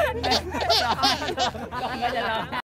ก็จะร้อง